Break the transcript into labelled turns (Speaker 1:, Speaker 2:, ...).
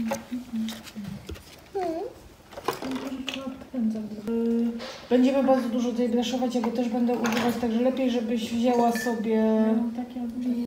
Speaker 1: Będziemy bardzo dużo tutaj blaszować, ja go też będę używać, także lepiej, żebyś wzięła sobie...